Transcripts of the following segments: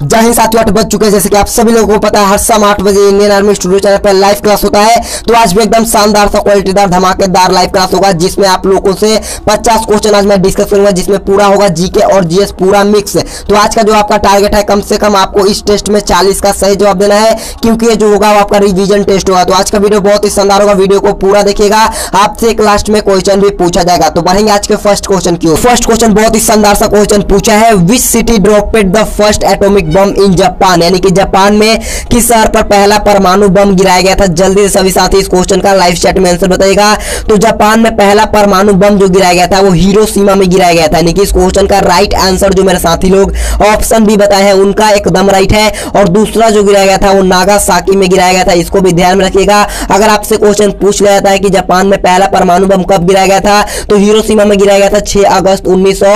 जय हिंद साथियों, 8 बज चुके हैं। जैसे कि आप सभी लोगों को पता है, हर शाम 8 बजे इंडियन आर्मी स्टूडियो चैनल पर लाइव क्लास होता है। तो आज भी एकदम शानदार सा क्वालिटीदार धमाकेदार लाइव क्लास होगा, जिसमें आप लोगों से 50 क्वेश्चन आज मैं डिस्कस करूंगा, जिसमें पूरा होगा जीके और जीएस पूरा मिक्स। तो आज का जो आपका टारगेट है, कम से कम आपको इस टेस्ट में 40 का सही जवाब देना है, क्योंकि ये जो होगा वो आपका रिवीजन टेस्ट होगा। तो आज का वीडियो बहुत ही शानदार होगा, वीडियो को पूरा देखिएगा। आपसे एक लास्ट में क्वेश्चन भी पूछा जाएगा। तो बढ़ेंगे आज के फर्स्ट क्वेश्चन की ओर। फर्स्ट क्वेश्चन बहुत ही शानदार सा क्वेश्चन पूछा है, which city dropped the first atomic bomb in Japan, यानी कि जापान में किस शहर पर पहला परमाणु बम गिराया गया था। जल्दी से सभी साथी इस क्वेश्चन का लाइव चैट में आंसर बताइएगा। तो जापान में पहला परमाणु बम जो गिराया गया था वो हिरोशिमा में गिराया गया था, यानी कि इस क्वेश्चन का राइट आंसर जो मेरे साथी लोग ऑप्शन भी बताए हैं उनका एकदम राइट है। और दूसरा जो गिराया गया था वो नागासाकी में गिराया गया था, इसको भी ध्यान में रखिएगा। अगर आपसे क्वेश्चन पूछ लिया जाता है कि जापान में पहला परमाणु बम कब गिराया गया था, तो हिरोशिमा में गिराया गया था 6 अगस्त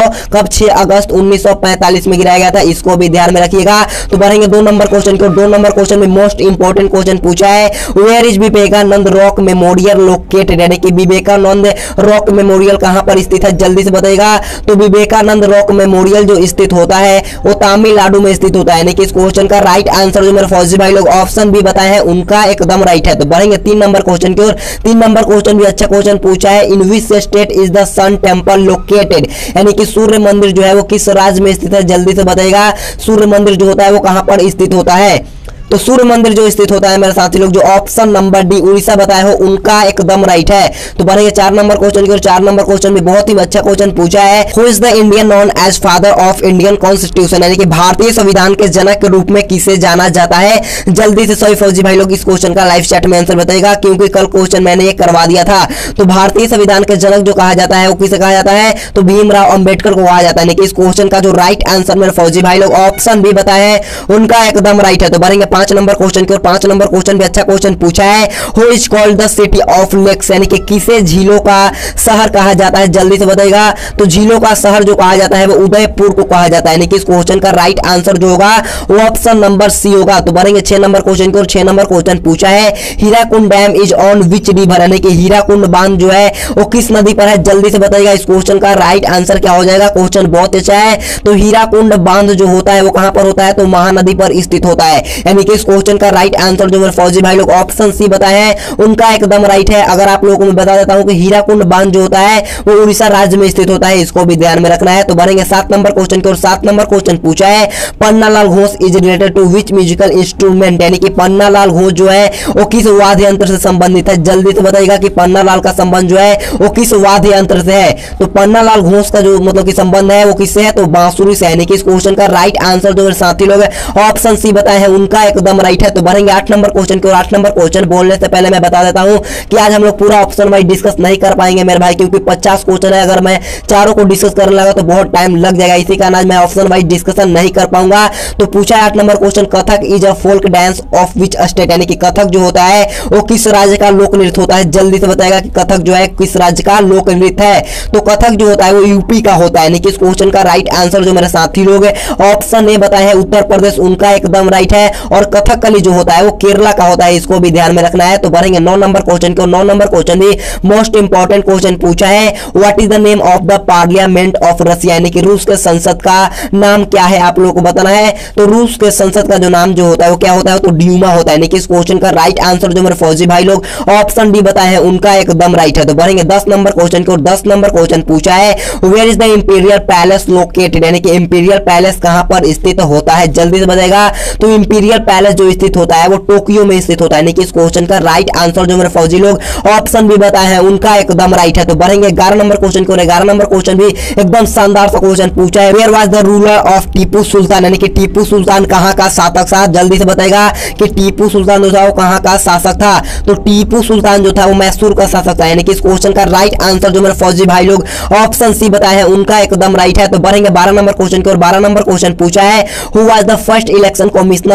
1945 में गिराया गया था, इसको भी ध्यान में रखिएगा। तो बढ़ेंगे 2 नंबर क्वेश्चन की। 2 नंबर क्वेश्चन में मोस्ट इंपोर्टेंट क्वेश्चन पूछा है, where is Vivekananda rock memorial located, यानी कि विवेकानंद रॉक मेमोरियल कहां पर स्थित है, जल्दी से बताइएगा। तो विवेकानंद रॉक मेमोरियल जो स्थित होता है वो तमिलनाडु में स्थित होता है, यानी कि इस क्वेश्चन का राइट आंसर जो मेरे फौजी भाई लोग ऑप्शन भी बताए हैं उनका एकदम राइट है। तो बढ़ेंगे 3 नंबर क्वेश्चन की ओर। 3 नंबर क्वेश्चन भी अच्छा क्वेश्चन पूछा है, in which state is the sun temple located, यानी कि सूर्य मंदिर जो है वो किस राज्य में स्थित है, जल्दी से बताइएगा। सूर्य मंदिर जो होता है वो कहां पर स्थित होता है, तो सूर्य मंदिर जो स्थित होता है मेरे साथी लोग, जो ऑप्शन नंबर डी उड़ीसा बताए हो उनका एकदम राइट है। तो बढ़ेंगे 4 नंबर क्वेश्चन की ओर। 4 नंबर क्वेश्चन भी बहुत ही अच्छा क्वेश्चन पूछा है, who is the Indian known as father of Indian constitution, यानी कि भारतीय संविधान के जनक के रूप में किसे जाना जाता है। जल्दी से सभी फौजी भाई लोग इस क्वेश्चन का लाइव चैट में आंसर बताएगा, क्योंकि कल क्वेश्चन मैंने ये करवा दिया था। तो भारतीय संविधान के जनक जो कहा जाता है वो किसे कहा जाता है, तो भीमराव अंबेडकर को कहा जाता है, यानी कि इस क्वेश्चन का जो राइट आंसर मेरे फौजी भाई लोग ऑप्शन भी बताए हैं उनका एकदम राइट है। तो बढ़ेंगे 5 नंबर क्वेश्चन की। 5 नंबर क्वेश्चन भी अच्छा क्वेश्चन पूछा है, who is called the city of lakes, यानी कि किसे झीलों का शहर कहा जाता है, जल्दी से बताइएगा। तो झीलों का शहर जो कहा जाता है वो उदयपुर को कहा जाता है, यानी कि इस क्वेश्चन का राइट आंसर जो होगा वो ऑप्शन नंबर सी होगा। तो बढ़ेंगे 6 नंबर क्वेश्चन की। और 6 नंबर क्वेश्चन पूछा है, Hirakud dam is on which river, यानी कि हीराकुंड बांध जो है वो किस नदी पर है, जल्दी से बताइएगा। इस क्वेश्चन का राइट आंसर क्या हो जाएगा, क्वेश्चन बहुत अच्छा है। तो हीराकुंड बांध जो होता है वो कहां पर होता है, तो महानदी पर स्थित होता है, यानी कि इस क्वेश्चन का राइट आंसर जो मेरे फौजी भाई लोग ऑप्शन सी बताए हैं उनका एकदम राइट है। अगर आप लोगों को मैं बता देता हूं कि हीराकुंड बांध जो होता है वो उड़ीसा राज्य में स्थित होता है, इसको भी ध्यान में रखना है। तो बढ़ेंगे 7 नंबर क्वेश्चन की। और 7 नंबर क्वेश्चन पूछा है, Pannalal Ghosh is related to which musical instrument, यानी कि पन्नालाल घोष जो है वो किस वाद्य यंत्र से संबंधित है, जल्दी से बताइएगा कि पन्नालाल का संबंध जो है वो किस वाद्य यंत्र से है। तो पन्नालाल घोष का जो मतलब कि संबंध है वो किससे है, तो बांसुरी से, यानी कि इस क्वेश्चन का राइट आंसर जो मेरे साथी लोग ऑप्शन सी बताए हैं उनका एकदम राइट है। तो बढ़ेंगे 8 नंबर क्वेश्चन की। और 8 नंबर क्वेश्चन बोलने से पहले मैं बता देता हूं कि आज हम लोग पूरा ऑप्शन वाइज डिस्कस नहीं कर पाएंगे मेरे भाई, क्योंकि 50 क्वेश्चन है। अगर मैं चारों को डिस्कस करने लगा तो बहुत टाइम लग जाएगा, इसी कारण आज मैं ऑप्शन वाइज डिस्कशन नहीं कर पाऊंगा। तो पूछा है 8 number question, Kathak is a folk dance of which state, यानी कि कथक जो होता है वो किस राज्य का लोक नृत्य होता है, जल्दी से बताएगा कि कथक जो है किस राज्य का लोक नृत्य है। तो कथक जो होता है वो यूपी का होता है, यानी कि इस क्वेश्चन का राइट आंसर जो मेरे साथी लोग ऑप्शन ए बताए हैं उत्तर प्रदेश, उनका एकदम राइट है। और कथकली जो होता है वो केरला का होता है, इसको भी ध्यान में रखना है। तो बढ़ेंगे 9 नंबर क्वेश्चन को। 9 नंबर क्वेश्चन भी मोस्ट इंपोर्टेंट क्वेश्चन पूछा है, what is the name of the parliament of Russia, यानी कि रूस के संसद का नाम क्या है, आप लोगों को बताना है। तो रूस के संसद का जो नाम जो होता है वो क्या होता है, तो ड्यूमा होता है, यानी कि इस क्वेश्चन का राइट आंसर जो मेरे फौजी भाई लोग ऑप्शन डी बताए हैं उनका एकदम राइट है। तो बढ़ेंगे 10 नंबर क्वेश्चन को। 10 नंबर क्वेश्चन पूछा है, where is the imperial palace located, यानी कि इंपीरियल पैलेस कहां पर स्थित होता है, जल्दी से बताएगा। तो इंपीरियल पैलेस जो स्थित होता है वो टोक्यो में स्थित होता है, यानी कि इस क्वेश्चन का राइट आंसर जो मेरे फौजी लोग ऑप्शन भी बताए हैं उनका एकदम राइट है। तो बढ़ेंगे 11 नंबर क्वेश्चन को। 11 नंबर क्वेश्चन भी एकदम शानदार सा क्वेश्चन पूछा है, where was the ruler of Tipu Sultan, यानी कि टीपू सुल्तान कहां का शासक था, जल्दी से बताएगा कि टीपू सुल्तान जो था वो कहां का शासक था। तो टीपू सुल्तान जो था वो मैसूर का शासक था, यानी कि इस क्वेश्चन का राइट आंसर जो मेरे फौजी भाई लोग ऑप्शन सी बताए हैं उनका एकदम राइट है। तो बढ़ेंगे 12 नंबर क्वेश्चन की। और 12 नंबर क्वेश्चन पूछा है, who was the first election commissioner of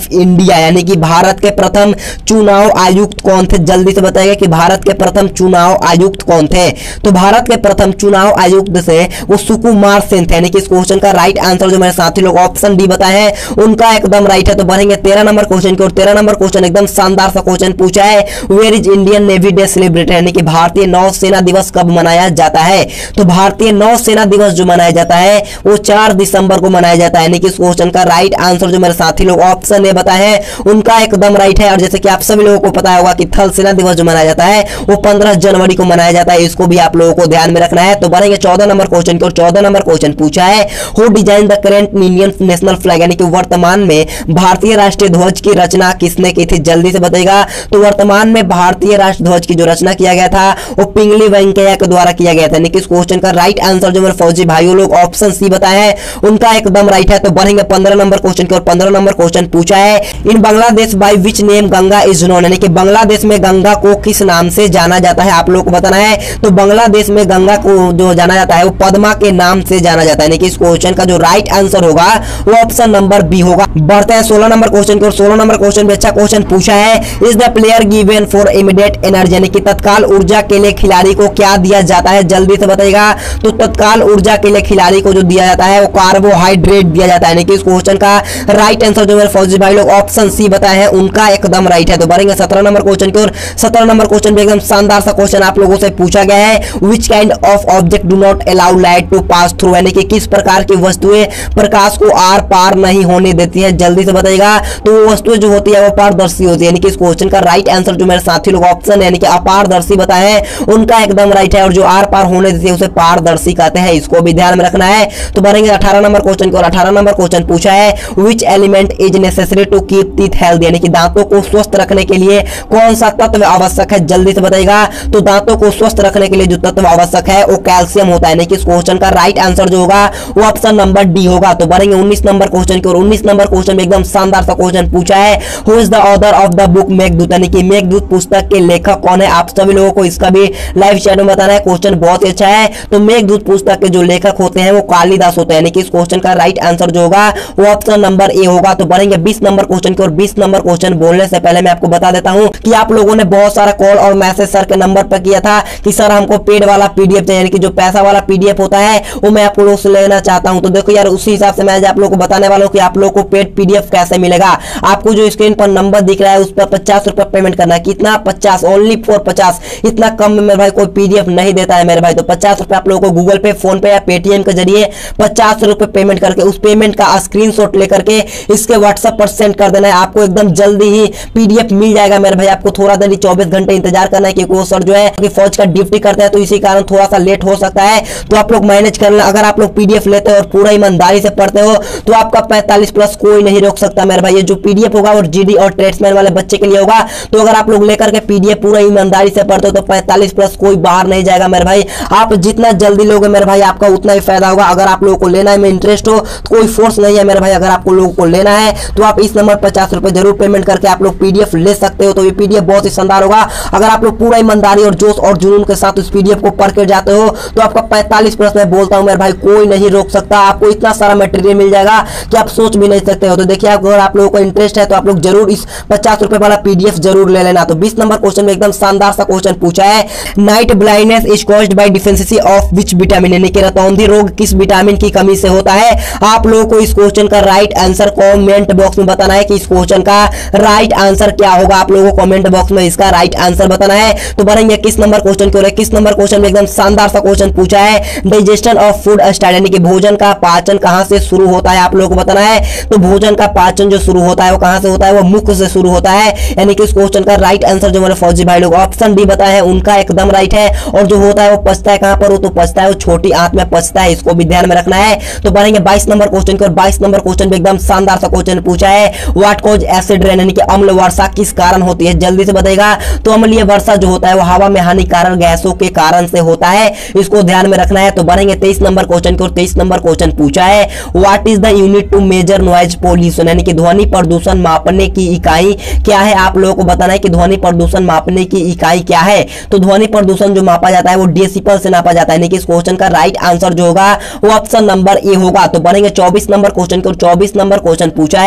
of India यानी कि भारत के प्रथम चुनाव आयुक्त कौन थे? जल्दी से बताइएगा कि भारत के प्रथम चुनाव आयुक्त कौन थे? तो भारत के प्रथम चुनाव आयुक्त से वो सुकुमार सेन थे, यानी कि इस क्वेश्चन का राइट आंसर जो मेरे साथी लोग ऑप्शन डी बताए हैं उनका एकदम राइट है। तो बढ़ेंगे 13 नंबर क्वेश्चन की और 13 नंबर क्वेश्चन एकदम शानदार सा क्वेश्चन पूछा है, where is Indian navy day celebrated, यानी कि भारतीय नौसेना दिवस कब मनाया जाता है? तो भारतीय नौसेना दिवस जो मनाया जाता है वो 4 दिसंबर को मनाया जाता है, यानी कि इस क्वेश्चन का राइट आंसर जो मेरे साथी लोग ऑप्शन ए बताए हैं उनका एकदम राइट है। और जैसे कि आप सभी लोगों को पता होगा कि थल सेना दिवस जो मनाया जाता है वो 15 जनवरी को मनाया जाता है, इसको भी आप लोगों को ध्यान में रखना है। तो बढ़ेंगे 14 नंबर क्वेश्चन की और 14 नंबर क्वेश्चन पूछा है, who design the current Indian national flag, यानी कि वर्तमान में भारतीय राष्ट्रीय ध्वज की रचना किसने की थी? जल्दी से बताइएगा। तो वर्तमान में भारतीय राष्ट्र ध्वज की जो रचना किया गया था वो पिंगली वेंकैया के द्वारा किया गया था, यानी कि इस क्वेश्चन का राइट आंसर जो मेरे फौजी भाइयों लोग ऑप्शन सी बताए हैं उनका एकदम राइट है। तो बढ़ेंगे 15 नंबर क्वेश्चन की और 15 नंबर क्वेश्चन पूछा है, in Bangladesh by which name Ganga is known, यानी कि बांग्लादेश में गंगा को किस नाम से जाना जाता है आप लोगों को बताना है। तो बांग्लादेश में गंगा को जो जाना जाता है वो पद्मा के नाम से जाना जाता है, यानी कि इस क्वेश्चन का जो राइट आंसर होगा वो ऑप्शन नंबर बी होगा। बढ़ते हैं 16 नंबर क्वेश्चन की और 16 नंबर क्वेश्चन भी अच्छा क्वेश्चन पूछा है, is the player given for immediate energy, यानी कि तत्काल ऊर्जा के लिए खिलाड़ी को क्या दिया जाता है? जल्दी से बताइएगा। तो तत्काल ऊर्जा के लिए खिलाड़ी को जो दिया जाता है वो कार्बोहाइड्रेट दिया जाता है, यानी कि इस क्वेश्चन का राइट आंसर जो मेरे फौजी भाई लोग ऑप्शन सी बताए हैं उनका एकदम राइट है। तो बढ़ेंगे 17 नंबर क्वेश्चन की और 17 नंबर क्वेश्चन भी एकदम शानदार सा क्वेश्चन आप लोगों से पूछा गया है, which kind of object do not allow light to pass through, यानी कि किस प्रकार की वस्तुएं प्रकाश को आर पार नहीं होने देती हैं? जल्दी से बताइएगा। तो वो वस्तुएं जो होती है वो पारदर्शी होती है, यानी कि इस क्वेश्चन का राइट आंसर जो मेरे साथी लोग ऑप्शन यानी कि अपारदर्शी बताए हैं उनका एकदम राइट है, और जो आर पार होने देती है उसे पारदर्शी कहते हैं, इसको भी ध्यान में रखना है। तो बढ़ेंगे 18 नंबर क्वेश्चन की और 18 नंबर क्वेश्चन पूछा है, which element is necessary to keep teeth healthy, यानी कि दांतों को स्वस्थ रखने के लिए कौन सा तत्व आवश्यक है? जल्दी से बताइएगा। तो दांतों को स्वस्थ रखने के लिए जो तत्व आवश्यक है वो कैल्शियम होता है, यानी कि इस क्वेश्चन का राइट आंसर जो होगा वो ऑप्शन नंबर डी होगा। तो बढ़ेंगे 19 नंबर क्वेश्चन की और 19 नंबर क्वेश्चन में एकदम शानदार सा क्वेश्चन पूछा है, who is the author of the book Meghdoot, यानी कि मेघदूत पुस्तक के लेखक कौन है? आप सभी लोगों को इसका भी लाइव चैट में बताना है, क्वेश्चन बहुत ही अच्छा है। तो मेघदूत पुस्तक के जो लेखक होते हैं वो कालिदास होते हैं, यानी कि इस क्वेश्चन का राइट आंसर जो होगा वो ऑप्शन नंबर ए होगा। तो बढ़ेंगे 20 नंबर क्वेश्चन की और 20 नंबर क्वेश्चन बोलने से पहले मैं आपको बता देता हूं कि आप लोगों ने बहुत सारा कॉल और मैसेज सर के नंबर पर किया था कि सर हमको पेड वाला पीडीएफ चाहिए, यानी कि जो पैसा वाला पीडीएफ होता है वो मैं आप लोगों से लेना चाहता हूं। तो देखो यार उसी हिसाब से मैं आप लोगों को बताने वाला हूं कि आप लोगों को पेड पीडीएफ कैसे मिलेगा। आपको जो स्क्रीन पर नंबर दिख रहा है उस पर 50 रुपए पेमेंट करना है, कितना 50, ओनली फॉर 50, इतना कम में मेरे भाई कोई पीडीएफ नहीं देता है मेरे भाई। तो 50 रुपए आप लोगों को गूगल पे, फोन पे या पेटीएम के जरिए 50 रुपए पेमेंट करके उस पेमेंट का स्क्रीनशॉट लेकर के इसके व्हाट्सएप पर सेंड कर देना है, आपको एकदम जल्दी ही पीडीएफ मिल जाएगा मेरे भाई। आपको थोड़ा देर 24 घंटे इंतजार करना है क्योंकि वो सर जो है कि फौज का ड्यूटी करते हैं तो इसी कारण थोड़ा सा लेट हो सकता है, तो आप लोग मैनेज कर लेना। अगर आप लोग पीडीएफ लेते हो और पूरा ईमानदारी से पढ़ते हो तो आपका 45 प्लस कोई नहीं रोक सकता मेरे भाई। ये जो पीडीएफ होगा और जीडी और ट्रेड्समैन वाले बच्चे के लिए होगा, तो अगर आप लोग लेकर के पीडीएफ पूरा ईमानदारी से पढ़ते हो तो 45 प्लस कोई बाहर नहीं जाएगा मेरे भाई। आप जितना जल्दी लोगे मेरे भाई आपका उतना ही फायदा होगा। अगर आप लोगों को लेना है में इंटरेस्ट हो तो कोई फोर्स नहीं है मेरे भाई, अगर आपको लोगों को लेना है तो आप इस नंबर 50 रुपए जरूर पेमेंट करके आप लोग पीडीएफ ले सकते हो। तो ये पीडीएफ बहुत ही शानदार होगा। अगर आप लोग पूरा ईमानदारी और जोश और जुनून के साथ उस पीडीएफ को पढ़ के जाते हो तो आपका 45 प्लस मैं बोलता हूं मेरे भाई कोई नहीं रोक सकता। आपको इतना सारा मटेरियल मिल जाएगा कि आप सोच भी नहीं सकते हो। तो देखिए अगर आप लोगों को इंटरेस्ट है तो आप लोग जरूर इस 50 रुपए वाला पीडीएफ जरूर ले लेना। तो 20 नंबर क्वेश्चन में एकदम शानदार सा क्वेश्चन पूछा है, night blindness is caused by deficiency of which vitamin, यानी कि रतौंधी रोग किस विटामिन की कमी से होता है? आप लोगों को इस क्वेश्चन का राइट आंसर कमेंट बॉक्स में बताना है कि इस क्वेश्चन का राइट आंसर क्या होगा। आप लोगों को कमेंट बॉक्स में इसका राइट आंसर बताना है। तो बढ़ेंगे 21 नंबर क्वेश्चन की और 21 नंबर क्वेश्चन में एकदम शानदार सा क्वेश्चन पूछा है, डाइजेशन ऑफ फूड स्टार्ट, यानी कि भोजन का पाचन कहां से शुरू होता है? आप लोगों को बताना है। तो भोजन का पाचन जो शुरू होता है वो कहां से होता है? वो मुख से शुरू होता है, यानी कि इस क्वेश्चन का राइट आंसर जो मेरे फौजी भाई लोग ऑप्शन डी बताए हैं उनका एकदम राइट है। और जो होता है वो पचता है कहां पर? वो तो पचता है वो छोटी आंत में पचता है, इसको भी ध्यान में रखना है। तो बढ़ेंगे 22 नंबर क्वेश्चन की और 22 नंबर क्वेश्चन में एकदम शानदार सा क्वेश्चन पूछा है, व्हाट कॉज एसिड रेन, यानी कि अम्ल वर्षा किस कारण होती है? जल्दी से बताइएगा। तो अम्लीय वर्षा जो होता है वो हवा में हानिकारक गैसों के कारण से होता है, इसको ध्यान में रखना है। तो बढ़ेंगे 23 नंबर क्वेश्चन की और 23 नंबर क्वेश्चन पूछा है, what is the unit to measure noise pollution, यानी कि ध्वनि प्रदूषण मापने की इकाई क्या है? आप लोगों को बताना है कि ध्वनि प्रदूषण मापने की इकाई क्या है। तो ध्वनि प्रदूषण जो मापा जाता है वो डेसिबल से नापा जाता है, यानी कि इस क्वेश्चन का राइट आंसर जो होगा वो ऑप्शन नंबर ए होगा। तो बढ़ेंगे 24 नंबर क्वेश्चन की और 24 नंबर क्वेश्चन पूछा है, निम्न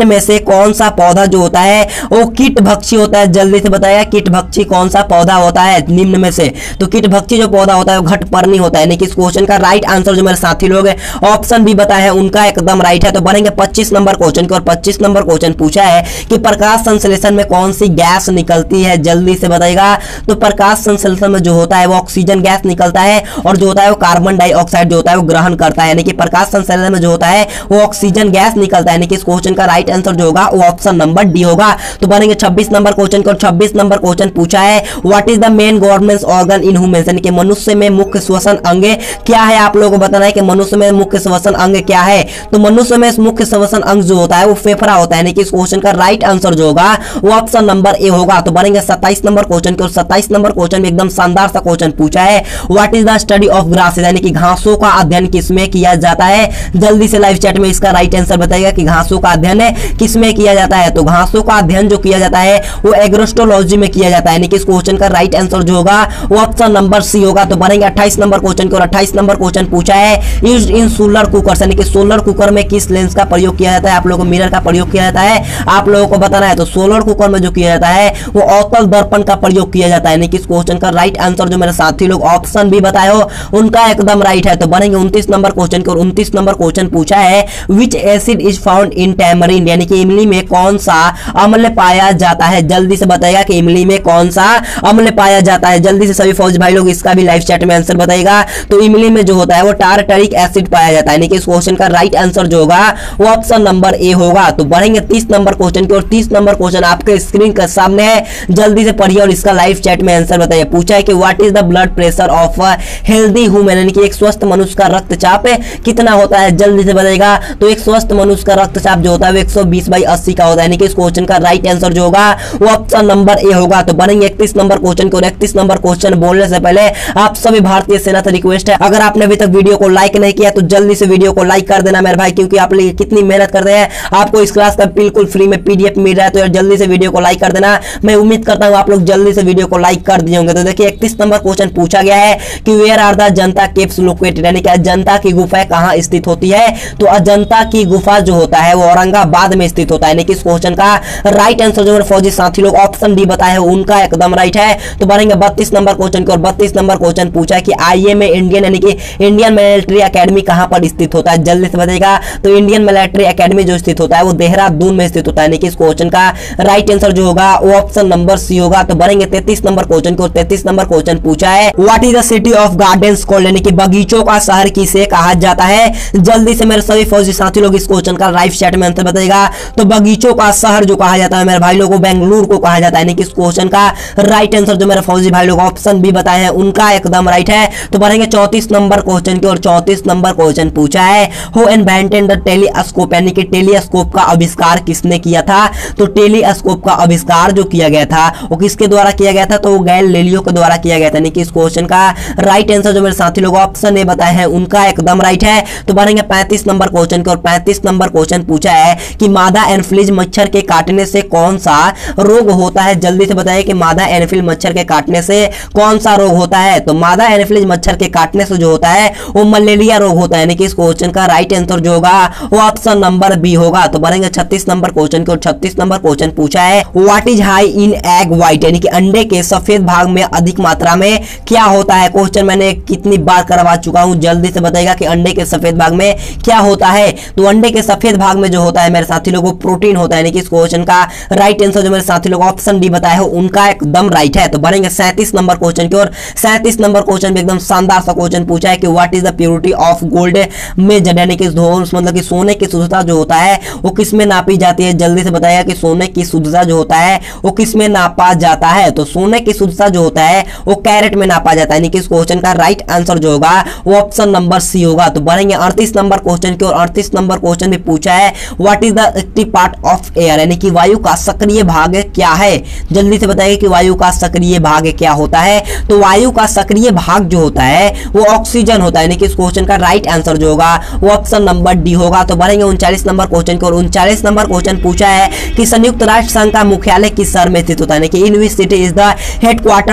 निम्न में से कौन सा पौधा जो होता है वो कीट भक्षी होता है? जल्दी से बताइए कीट भक्षी कौन सा पौधा होता है निम्न में से? तो कीट भक्षी जो पौधा होता है वो घटपर्णी होता है। यानी कि इस क्वेश्चन का राइट आंसर जो मेरे साथी लोग ऑप्शन भी बताए हैं उनका एकदम राइट है। तो बढ़ेंगे 25 नंबर क्वेश्चन की और 25 नंबर क्वेश्चन पूछा है कि प्रकाश संश्लेषण में कौन सी गैस निकलती है? जल्दी से बताइएगा। तो प्रकाश संश्लेषण में जो होता है वो ऑक्सीजन गैस निकलता है और जो होता है वो कार्बन डाइऑक्साइड जो होता है वो ग्रहण करता है। यानी कि प्रकाश संश्लेषण में जो होता है वो ऑक्सीजन गैस निकलता है। यानी कि इस क्वेश्चन का राइट आंसर जो होगा वो ऑप्शन नंबर डी होगा। तो बढ़ेंगे 26 नंबर क्वेश्चन को। 26 नंबर क्वेश्चन पूछा है what is the main government organ in humans? यानी कि मनुष्य में मुख्य श्वसन अंग क्या है? आप लोगों को बताना है कि मनुष्य में मुख्य श्वसन अंग क्या है। तो मनुष्य में मुख्य श्वसन अंग जो होता है वो फेफड़ा होता है। यानी कि इस क्वेश्चन का राइट आंसर जो होगा वो ऑप्शन नंबर ए होगा। तो बढ़ेंगे 27 नंबर क्वेश्चन की और 27 नंबर क्वेश्चन में एकदम शानदार सा क्वेश्चन पूछा है what is the study of grasses? यानी कि घासों का अध्ययन किसमें किया जाता है? जल्दी से लाइव चैट में इसका राइट आंसर बताइएगा कि घासों का अध्ययन किसमें किया जाता है। तो घासों का अध्ययन जो किया जाता है वो एग्रोस्टोलॉजी में किया जाता है। यानी कि इस क्वेश्चन का राइट आंसर जो होगा वो ऑप्शन नंबर सी होगा। तो बढ़ेंगे 28 नंबर क्वेश्चन की और 28 नंबर क्वेश्चन पूछा है यूज्ड इन सोलर कुकर? यानी कि सोलर कुकर में किस लेंस का प्रयोग किया जाता है? आप लोगों को मिरर का प्रयोग किया जाता है, आप लोगों को बताना है। तो सोलर कुकर में जो किया जाता है वो अवतल दर्पण का प्रयोग किया जाता है। यानी कि इस क्वेश्चन का राइट आंसर जो मेरे साथी लोग ऑप्शन भी बताए हो उनका एकदम राइट है। तो बढ़ेंगे 29 नंबर क्वेश्चन की और 29 नंबर क्वेश्चन पूछा है which acid is found in tamarind? यानी कि इमली में कौन सा अम्ल पाया जाता है? जल्दी से बताइएगा कि इमली में कौन सा अम्ल पाया जाता है। जल्दी से सभी फौजी भाई लोग इसका भी लाइव चैट में आंसर बताइएगा। तो इमली में जो होता है वो टारटरिक एसिड पाया जाता है। यानी कि इस क्वेश्चन का राइट आंसर जो होगा वो ऑप्शन नंबर ए होगा। तो बढ़ेंगे 30 नंबर क्वेश्चन की और 30 नंबर क्वेश्चन आपके स्क्रीन के सामने है, जल्दी से पढ़िए और इसका लाइव चैट में आंसर बताइए। पूछा है कि what is the blood pressure of healthy human? यानी कि एक स्वस्थ मनुष्य का रक्तचाप कितना होता है? जल्दी से बताइएगा। तो एक स्वस्थ मनुष्य का रक्तचाप जो होता है वो 120/80 का होता है। यानी कि इस क्वेश्चन का राइट आंसर जो होगा वो ऑप्शन नंबर ए होगा। तो बढ़ेंगे 31 नंबर क्वेश्चन को। 31 नंबर क्वेश्चन बोलने से पहले आप सभी भारतीय सेना से रिक्वेस्ट है अगर आपने अभी तक वीडियो को लाइक नहीं किया तो जल्दी से वीडियो को लाइक कर देना मेरे भाई, क्योंकि आप लोग कितनी मेहनत करते हैं, आपको इस क्लास का बिल्कुल फ्री में पीडीएफ मिल रहा है। तो यार जल्दी से वीडियो को लाइक कर देना। मैं उम्मीद करता हूं आप लोग जल्दी से वीडियो को लाइक कर दिए होंगे। तो देखिए 31 नंबर क्वेश्चन पूछा गया है कि where are the Ajanta caves located? यानी कि अजंता की गुफाएं कहां स्थित होती है? तो अजंता की गुफा जो होता है वो औरंगाबाद में स्थित होता है। यानी कि इस क्वेश्चन का राइट आंसर जो मेरे फौजी साथी लोग ऑप्शन डी बताए हैं उनका एकदम राइट है। तो बढ़ेंगे 32 नंबर क्वेश्चन की और 32 नंबर क्वेश्चन पूछा है कि आईएमए इंडियन यानी कि इंडियन मिलिट्री एकेडमी कहां पर स्थित होता है? जल्दी से बताइएगा। तो इंडियन मिलिट्री एकेडमी जो स्थित होता है वो देहरादून में स्थित होता है। यानी कि इस क्वेश्चन का राइट आंसर जो होगा वो ऑप्शन नंबर सी होगा। तो बढ़ेंगे 33 नंबर क्वेश्चन की और 33 नंबर क्वेश्चन पूछा है what is the city of gardens called? यानी कि बगीचों का शहर किसे कहा जाता है? जल्दी से मेरे सभी फौजी साथी लोग इस क्वेश्चन का लाइव चैट में आंसर बताइएगा। तो बगीचों का शहर जो कहा जाता है मेरे भाई लोगों को बेंगलुरु को कहा जाता है। यानी कि इस क्वेश्चन का राइट आंसर जो मेरे फौजी भाई लोग ऑप्शन भी बताए हैं उनका एकदम राइट है। तो बढ़ेंगे 34 नंबर क्वेश्चन की और 34 नंबर क्वेश्चन पूछा है हु इन्वेंटेड द टेलीस्कोप? यानी कि टेलीस्कोप का आविष्कार किसने किया था? तो टेलीस्कोप का आविष्कार जो किया गया था वो किसके द्वारा किया गया था? तो वो गैलीलियो के द्वारा किया गया था। यानी कि इस क्वेश्चन का राइट आंसर जो मेरे साथी लोग ऑप्शन ए बताए हैं उनका एकदम राइट है। तो बढ़ेंगे 35 नंबर क्वेश्चन की और 35 नंबर क्वेश्चन पूछा है कि मादा एनोफिलीज मच्छर के काटने से कौन सा रोग होता है? जल्दी से बताइए कि मादा एनोफिलीज मच्छर के काटने से कौन सा रोग होता है? तो मादा एनोफिलीज मच्छर के काटने से जो होता है वो मलेरिया रोग होता है। यानी कि इस क्वेश्चन का राइट आंसर जो होगा वो ऑप्शन नंबर बी होगा। तो बढ़ेंगे 36 नंबर क्वेश्चन की और 36 नंबर क्वेश्चन पूछा है what is high in egg white? यानी कि अंडे के सफेद भाग में अधिक मात्रा में क्या होता है? क्वेश्चन मैंने कितनी बार करवा चुका हूं, जल्दी से बताइएगा कि अंडे के सफेद भाग में क्या होता है? तो अंडे के सफेद भाग में जो होता है मेरे साथी लोगों प्रोटीन होता है। यानी कि इस क्वेश्चन का राइट आंसर जो मेरे साथी लोग ऑप्शन डी बताए हो उनका एकदम राइट है। तो बढ़ेंगे 37 नंबर क्वेश्चन की और 37 नंबर क्वेश्चन में एकदम शानदार सा क्वेश्चन पूछा है कि what is the purity of gold measured? यानी कि मतलब कि सोने की शुद्धता जो होता है वो किस में नापी जाती है? जल्दी से बताइएगा कि सोने की शुद्धता जो होता है वो किस में नापा जाता है? तो सोने की शुद्धता जो होता है वो कैरेट में नापा जाता है। यानी कि इस क्वेश्चन का राइट आंसर जो होगा वो ऑप्शन नंबर सी होगा। तो बढ़ेंगे 38 नंबर क्वेश्चन की और 38 नंबर क्वेश्चन में पूछा है what is the active part of air? यानी कि वायु का सक्रिय भाग क्या है? जल्दी से बताइए कि वायु का सक्रिय भाग क्या होता है? तो वायु का सक्रिय भाग जो होता है वो ऑक्सीजन होता है। यानी कि इस क्वेश्चन का राइट आंसर जो होगा वो ऑप्शन नंबर डी होगा। तो बढ़ेंगे 39 नंबर क्वेश्चन की और 39 नंबर क्वेश्चन पूछा है कि संयुक्त राष्ट्र संघ का मुख्यालय किस शहर में स्थित होता है? यानी कि in which city is the headquarter of the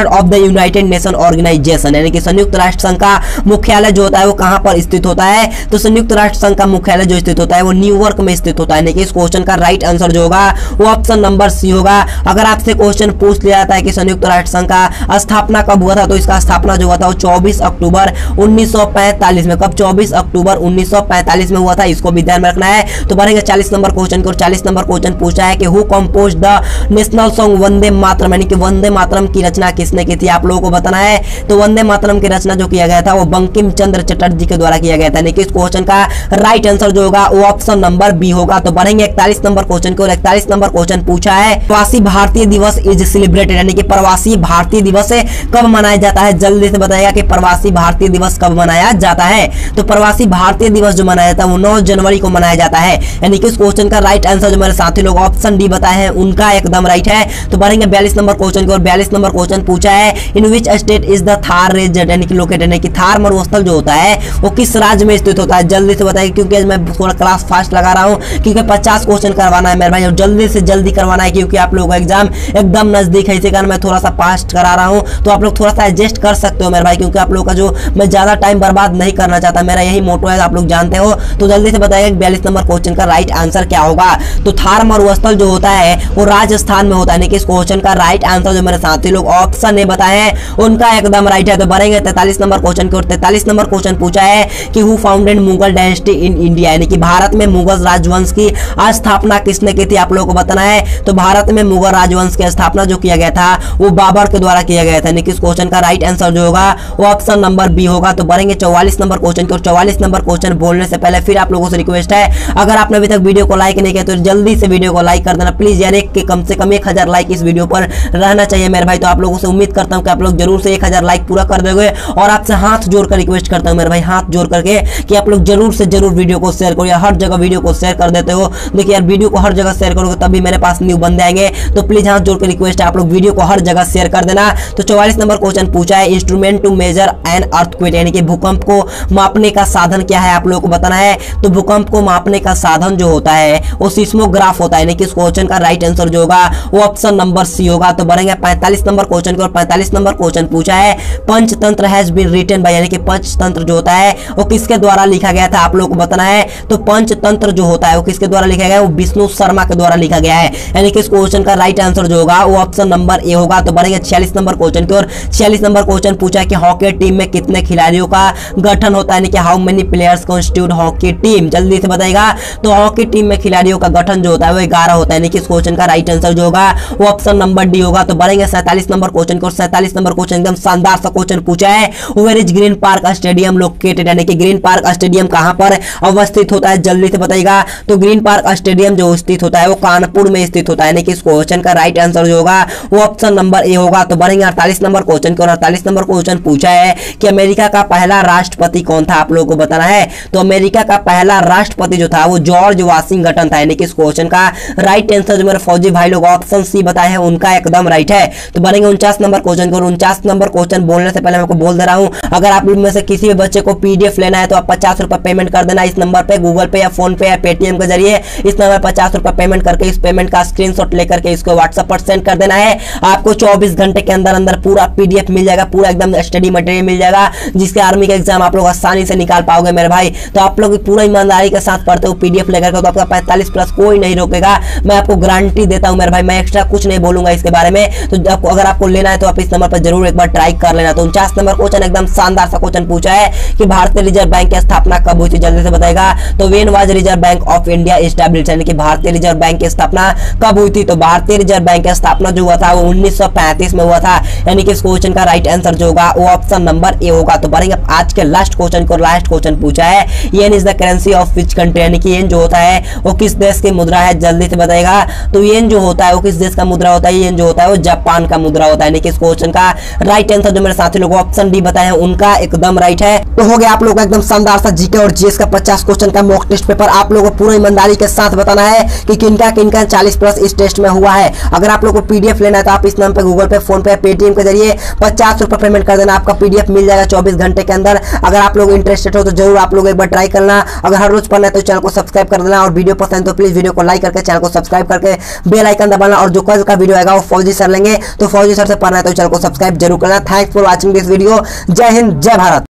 united nation organisation यानी कि संयुक्त राष्ट्र संघ का मुख्यालय जो होता है वो कहां पर स्थित होता है? तो संयुक्त राष्ट्र संघ का मुख्यालय जो स्थित होता है वो न्यूयॉर्क में स्थित होता है। यानी कि इस क्वेश्चन का राइट आंसर जो होगा वो ऑप्शन नंबर सी होगा। अगर आपसे क्वेश्चन पूछ लिया जाता है कि संयुक्त राष्ट्र संघ का स्थापना कब हुआ था, तो इसका स्थापना जो हुआ था वो 24 अक्टूबर 1945 में। कब? 24 अक्टूबर 1945 में हुआ था। इसको भी ध्यान में रखना है। तो बढ़ेंगे 40 नंबर क्वेश्चन को। 40 नंबर क्वेश्चन पूछा है कि who compose the national song Vande Mataram, यानी कि वंदे मातरम की रचना किसने की थी, आप लोगों को बताना है। तो वंदे मातरम की रचना जो किया गया था वो बंकिम चंद्र चटर्जी के द्वारा किया गया था। यानी कि इस क्वेश्चन का राइट आंसर जो होगा वो ऑप्शन नंबर बी होगा। तो बढ़ेंगे 41 नंबर क्वेश्चन को। 41 नंबर क्वेश्चन पूछा है प्रवासी भारतीय दिवस इज सेलिब्रेटेड, यानी कि प्रवासी भारतीय दिवस कब मनाया जाता है? जल्दी से बताइएगा कि प्रवासी भारतीय दिवस कब मनाया जाता है। तो प्रवासी भारतीय दिवस जो मनाया जाता है वो 9 जनवरी को मनाया जाता है। यानी कि इस क्वेश्चन का राइट आंसर जो मेरे साथी लोग ऑप्शन डी बताए हैं उनका एकदम राइट है। तो बढ़ेंगे 42 नंबर क्वेश्चन को। 42 नंबर क्वेश्चन पूछा है in which state is the Thar range यानी कि लोकेटेड, यानी कि थार मरुस्थल जो होता है वो किस राज्य में स्थित होता है? जल्दी से बताइए, क्योंकि आज मैं थोड़ा क्लास फास्ट लगा रहा हूं क्योंकि 50 क्वेश्चन करवाना है मेरे भाई, और जल्दी से जल्दी करवाना है क्योंकि आप लोगों का एग्जाम एकदम नजदीक है। इसी कारण मैं थोड़ा सा फास्ट करा रहा हूं, तो आप लोग थोड़ा सा एडजस्ट कर सकते हो मेरे भाई, क्योंकि आप लोग का जो मैं ज्यादा टाइम बर्बाद नहीं करना चाहता, मेरा यही मोटो है, आप लोग जानते हो। तो जल्दी से बताइएगा 42 नंबर क्वेश्चन का राइट आंसर क्या होगा। तो थार मरुस्थल जो होता है वो राजस्थान में होता है। इस क्वेश्चन का राइट आंसर जो मेरे साथी लोग ऑप्शन ने बताए हैं उनका एकदम राइट है। तो बढ़ेंगे 43 नंबर क्वेश्चन की ओर। 43 नंबर क्वेश्चन पूछा है कि who founded Mughal dynasty in India, यानी कि भारत में मुगल राजवंश की स्थापना किसने की थी, आप लोगों को बताना है। तो भारत में मुगल राजवंश की स्थापना जो किया गया था वो बाबर के द्वारा किया गया था। यानी कि इस क्वेश्चन का राइट आंसर जो होगा वो ऑप्शन नंबर बी होगा। तो बढ़ेंगे 44 नंबर क्वेश्चन की ओर। 44 नंबर क्वेश्चन बोलने से पहले फिर आप लोगों से रिक्वेस्ट है, अगर आपने अभी तक वीडियो को लाइक नहीं किया तो जल्दी से वीडियो को लाइक कर देना प्लीज यार। एक के कम से कम 1000 लाइक इस वीडियो पर रहना चाहिए मेरे भाई। तो आप लोगों से उम्मीद करता हूं कि आप लोग जरूर से 1000 लाइक पूरा कर दोगे, और आपसे हाथ जोड़कर रिक्वेस्ट करता हूं मेरे भाई, हाथ जोड़ करके कि आप लोग जरूर से जरूर वीडियो को शेयर करो। या हर जगह वीडियो को शेयर कर देते हो, देखिए यार वीडियो को हर जगह शेयर करोगे तभी मेरे पास न्यू बंदे आएंगे। तो प्लीज हाथ जोड़ के रिक्वेस्ट है आप लोग वीडियो को हर जगह शेयर कर देना। तो 44 नंबर क्वेश्चन पूछा है instrument to measure an earthquake, यानी कि भूकंप को मापने का साधन क्या है, आप लोगों को बताना है। तो भूकंप को मापने का साधन जो होता है वो सिस्मोग्राफ होता है। यानी कि इस क्वेश्चन का राइट आंसर जो होगा वो ऑप्शन नंबर सी होगा। तो बढ़ेंगे 45 नंबर क्वेश्चन को। 45 नंबर क्वेश्चन पूछा है Panchatantra has been written by, यानी कि पंचतंत्र जो होता है वो किसके द्वारा लिखा गया था, आप लोगों को बताना है। तो पंचतंत्र जो होता है वो किसके द्वारा लिखा गया है, वो विष्णु शर्मा के द्वारा लिखा गया है। यानी कि इस क्वेश्चन का राइट आंसर जो होगा वो ऑप्शन नंबर ए होगा। तो बढ़ेंगे 46 नंबर क्वेश्चन की ओर। 46 नंबर क्वेश्चन पूछा है कि हॉकी टीम में कितने खिलाड़ियों का गठन होता है, यानी कि how many players constitute hockey team, जल्दी से बताएगा। तो हॉकी टीम में खिलाड़ियों का गठन जो होता है वो 11 होता है। यानी कि इस क्वेश्चन का राइट आंसर जो होगा वो ऑप्शन नंबर डी होगा। तो बढ़ेंगे 47 नंबर क्वेश्चन को। 47 नंबर क्वेश्चन एकदम शानदार सा क्वेश्चन पूछा है where is Green Park Stadium located, यानी कि ग्रीन पार्क स्टेडियम कहां पर अवस्थित होता है, जल्दी से बताइएगा। तो ग्रीन पार्क स्टेडियम जो स्थित होता है वो कानपुर में स्थित होता है। यानी कि इस क्वेश्चन का राइट आंसर जो होगा वो ऑप्शन नंबर ए होगा। तो बढ़ेंगे 48 नंबर क्वेश्चन को। 48 नंबर क्वेश्चन पूछा है कि अमेरिका का पहला राष्ट्रपति कौन था, आप लोगों को बताना है। तो अमेरिका का पहला राष्ट्रपति जो था वो जॉर्ज वाशिंगटन था। यानी कि इस क्वेश्चन का राइट आंसर जो मेरे फौजी भाई लोग ऑप्शन सी बताए हैं उनका एकदम राइट है। तो बढ़ेंगे 49 नंबर क्वेश्चन को। 49 नंबर क्वेश्चन बोलने से पहले मैं आपको बोल दे रहा हूं, अगर आप में से किसी भी बच्चे को पीडीएफ लेना है तो आप 50 रुपए पेमेंट कर देना इस नंबर पे, गूगल पे या फोन पे या पेटीएम के जरिए। इस नंबर 50 रुपए पेमेंट करके इस पेमेंट का स्क्रीनशॉट लेकर के इसको व्हाट्सएप पर सेंड कर देना है। आपको 24 घंटे के अंदर अंदर पूरा पीडीएफ मिल जाएगा, पूरा एकदम स्टडी मटेरियल मिल जाएगा, जिसके आर्मी का एग्जाम आप लोग आसानी से निकाल पाओगे मेरे भाई। तो आप लोग पूरा ईमानदारी के साथ पढ़ते हो पीडीएफ लेकर के तो आपका 45 प्लस कोई नहीं रोकेगा, मैं आपको गारंटी देता हूं मेरे भाई। मैं एक्स्ट्रा कुछ नहीं बोलूंगा इसके बारे में। तो अगर आपको लेना है तो आप इस नंबर पर जरूर एक बार ट्राई कर लेना। तो 49 नंबर क्वेश्चन एकदम शानदार सा क्वेश्चन पूछा है कि भारतीय रिजर्व बैंक की स्थापना कब हुई थी, जल्दी से बताएगा। तो when was Reserve Bank of India established, यानी कि भारतीय रिजर्व बैंक की स्थापना कब हुई थी। तो भारतीय रिजर्व बैंक की स्थापना जो हुआ था वो 1935 में हुआ था। यानी कि इस क्वेश्चन का राइट आंसर जो होगा वो ऑप्शन नंबर ए होगा। तो बढ़ेंगे आज के लास्ट क्वेश्चन को। लास्ट क्वेश्चन पूछा है yen is the currency of which country, यानी कि येन जो होता है वो किस देश की मुद्रा है, जल्दी से बताएगा। तो येन जो होता है वो किस देश का मुद्रा होता है, येन जो होता है वो जापान का मुद्रा होता है। यानी कि इस क्वेश्चन का राइट आंसर जो मेरे साथी लोग ऑप्शन डी बताए हैं उनका एकदम राइट है। तो हो गया आप लोगों का एकदम शानदार सा जीके और जीएस का 50 क्वेश्चन का मॉक टेस्ट पेपर। आप लोगों को पूरी ईमानदारी के साथ बताना है कि किनका किनका 40 प्लस इस टेस्ट में हुआ है। अगर आप लोगों को पीडीएफ लेना है तो आप इस नंबर पे गूगल पे, फोन पे, पेटीएम के जरिए 50 रुपए पेमेंट कर देना, आपका पीडीएफ मिल जाएगा 24 घंटे के अंदर। अगर आप लोग इंटरेस्टेड हो तो जरूर आप लोग एक बार ट्राई करना। अगर हर रोज पढ़ना है तो चैनल को सब्सक्राइब कर देना, और वीडियो पसंद तो प्लीज वीडियो को लाइक करके चैनल को सब्सक्राइब करके बेल आइकन दबाना। और जो कल का वीडियो आएगा वो फौजी सर लेंगे, तो फौजी सर से पढ़ना है तो चैनल को सब्सक्राइब जरूर करना। Thanks for watching this video. जय हिंद, जय भारत।